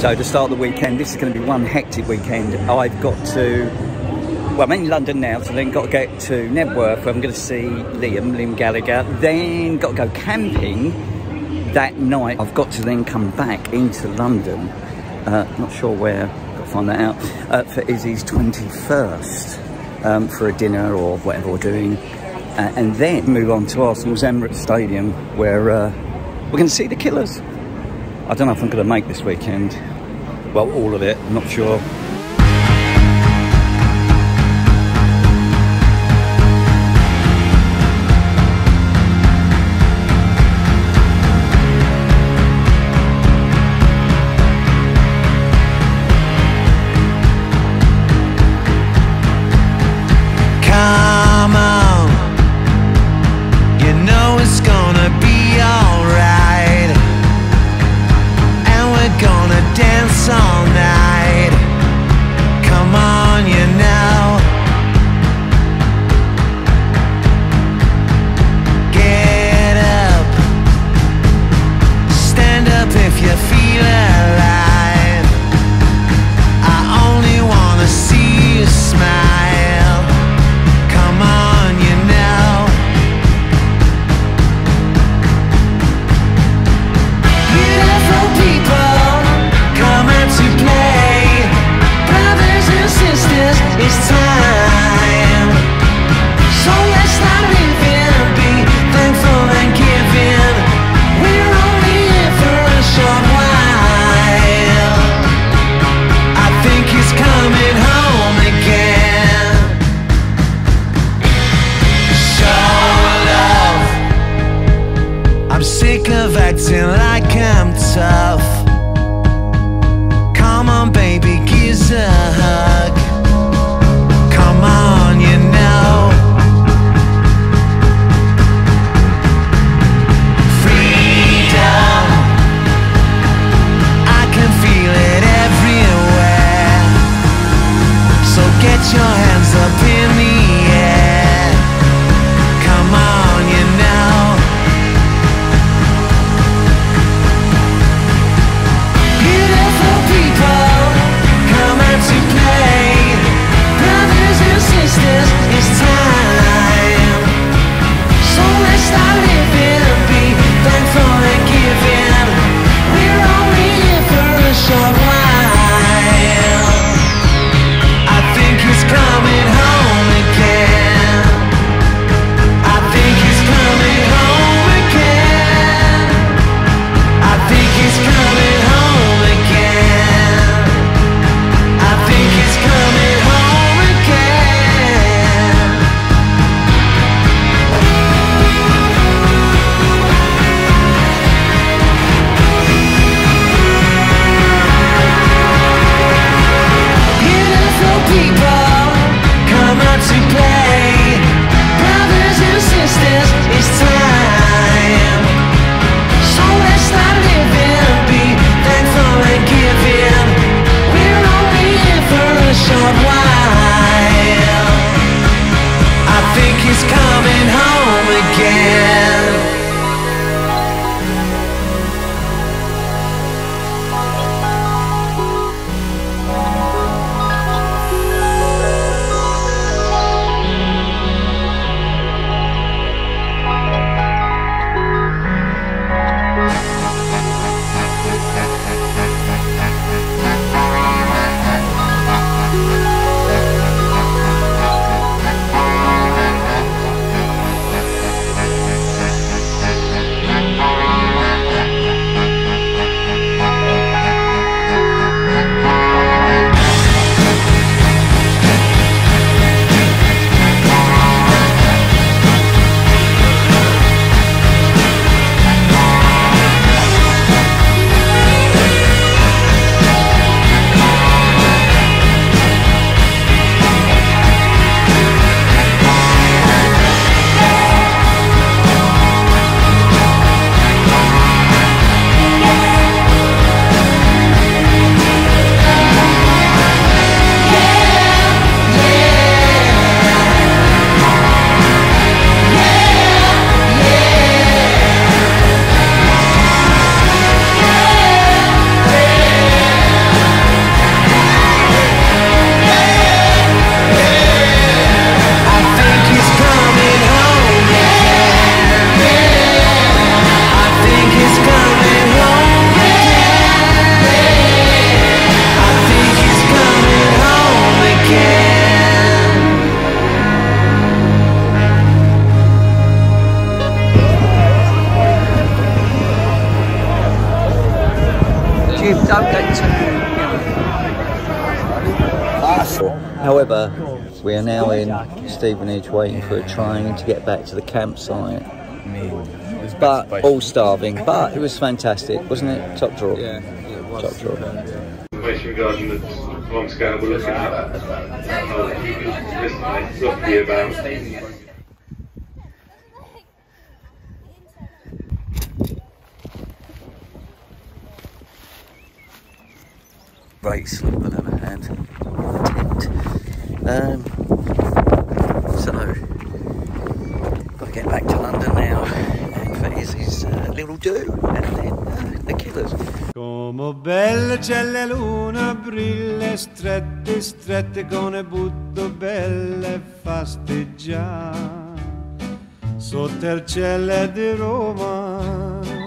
So to start the weekend, this is going to be one hectic weekend. I've got to, well, I'm in London now, so then got to get to Knebworth, where I'm going to see Liam Gallagher. Then got to go camping that night. I've got to then come back into London. Not sure where, got to find that out, for Izzy's 21st, for a dinner or whatever we're doing. And then move on to Arsenal's Emirates Stadium, where we're going to see the Killers. I don't know if I'm going to make this weekend. Well, all of it, I'm not sure. Come on, you know it's gonna be alright, and we're gonna dance all night. Come on, you know. Get up, stand up if you feel alive. I only wanna see you smile. Come on, you know. Beautiful people come out to play. Brothers and sisters, it's time. So let's start living, be thankful and giving. We're only here for a short while. I think he's coming home again. Show love. I'm sick of acting like I'm tough. Come on, baby, give us a hug. Come on, you know. Freedom, I can feel it everywhere. So get your hands up in the air. Come on, you know. Jim, don't get too... However, we are now in Stevenage waiting for a train to get back to the campsite. But all starving. But it was fantastic, wasn't it? Top draw. Yeah, it was. Top draw. Information regarding the long scale we're looking at, roughly about. Race on the other hand. So, got to get back to London now. And for his little do, and then the Killers. Come belle c'è la luna, brille strette, strette con le butto belle fasteggiare sotto il cielo di Roma.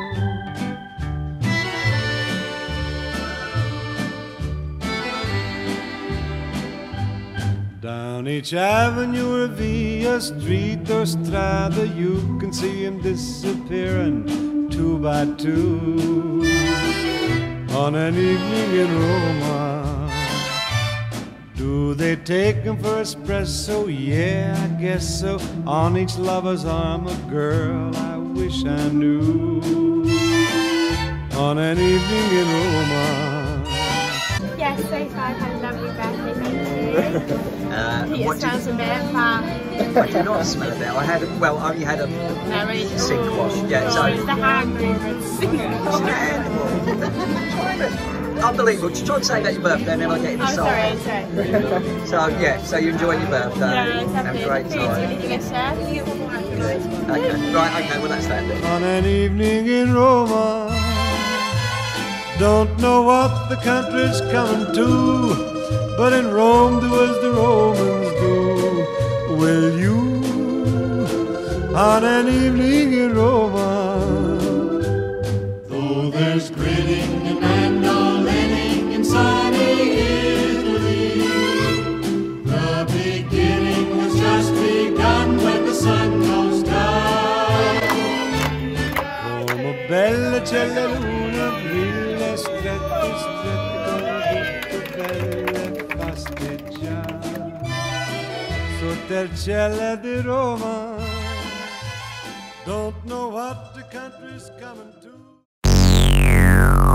Down each avenue or via street or strada, you can see him disappearing two by two on an evening in Roma. Do they take him for espresso? Yeah, I guess so. On each lover's arm a girl I wish I knew on an evening in Roma. Yes, so far I've had a lovely birthday, thank you. Peter smells a bit, but... I did not smell it. I had, well, I only had a sink wash. Yeah, so... It's the hand movements. Unbelievable. Just try and say that your birthday and then I'll get you the song. Sorry. So, yeah, so you enjoyed your birthday. Yeah, it's have a great time. Okay, right, okay, well that's that then. On an evening in Roma, don't know what the country's coming to, but in Rome do as the Romans do. Will you, on an evening in Roma? Though there's grinning and mandolinning in sunny Italy, the beginning was just begun when the sun goes down. Come bella c'è la luna, brille strette, strette, belle fasteggiare sotto il cielo di Roma. Don't know what the country's coming to.